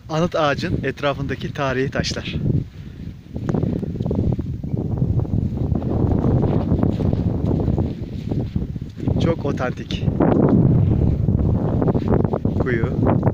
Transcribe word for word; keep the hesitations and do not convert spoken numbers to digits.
Anıt ağacın etrafındaki tarihi taşlar. Çok otantik. Kuyu.